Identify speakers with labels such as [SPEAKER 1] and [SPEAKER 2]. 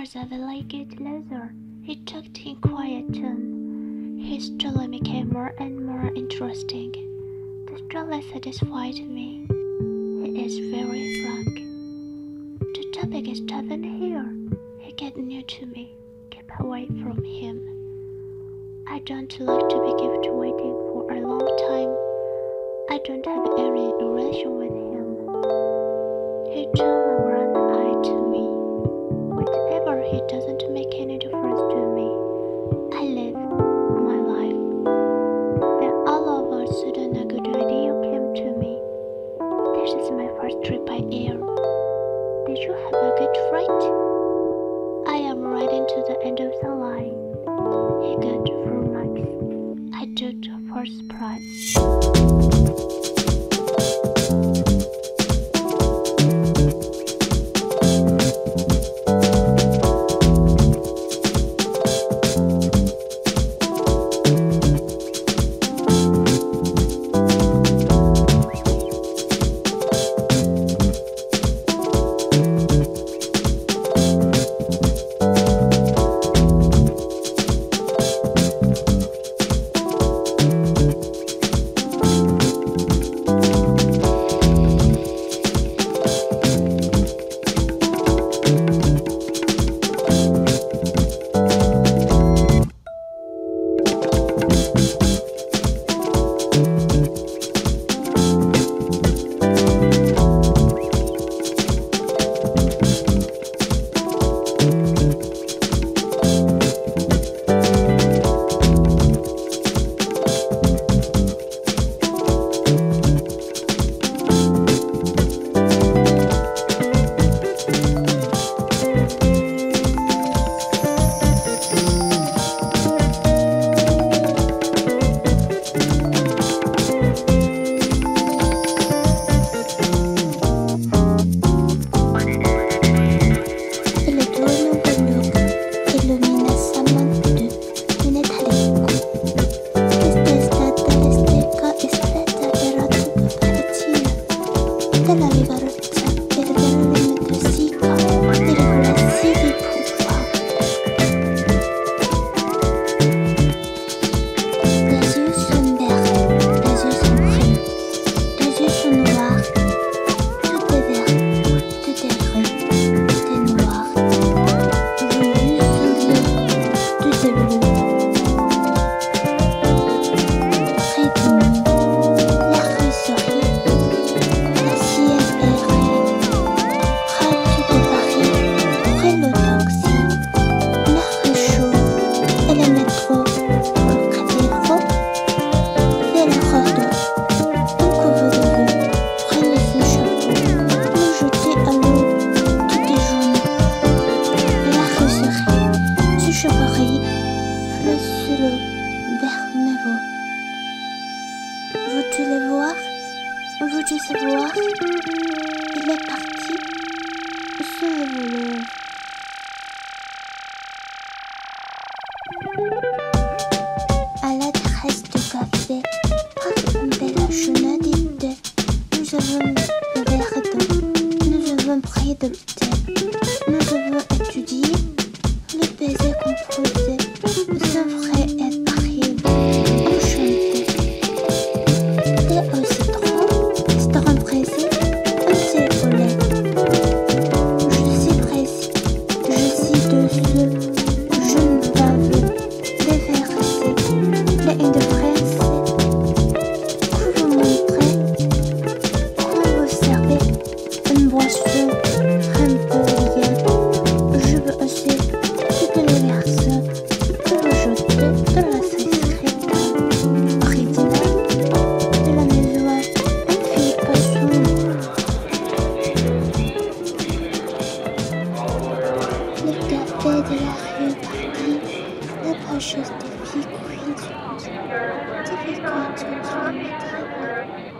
[SPEAKER 1] was of a light leather. He talked in quiet tone. His story became more and more interesting. The story satisfied me. He is very frank. The topic is Stephen here. He get new to me. Keep away from him. I don't like to be kept waiting for a long time. I don't have any relation with him. He turned a blind eye to me. Whatever he doesn't make any difference to me. I live my life. Then all of a sudden a good idea came to me. This is my first trip by air. Did you have a good flight? I am riding to the end of the line. He got 4 marks. I took the first prize.
[SPEAKER 2] Veux-tu le voir? Veux-tu savoir? Il est parti sur le voleur. À l'adresse du café, Bella Chenadite, nous avons le verre d'eau, nous avons pris de thé, nous avons étudié le baiser composé, c'est vrai et terrible, enchanté. Et au citron, citron pressé, un thé au lait. Je suis pressé, je suis dessus, je ne pas vu, déversé, les indifferences. Que vous montrez, quand vous servez une boisson, un peu rien. Je veux aussi toutes les versions que vous jetez de la secrétaire originale de la maison, une fille pas sombre. Le café de la rue Paris, la pochette de filles cuises, des filles cuises sur le métro.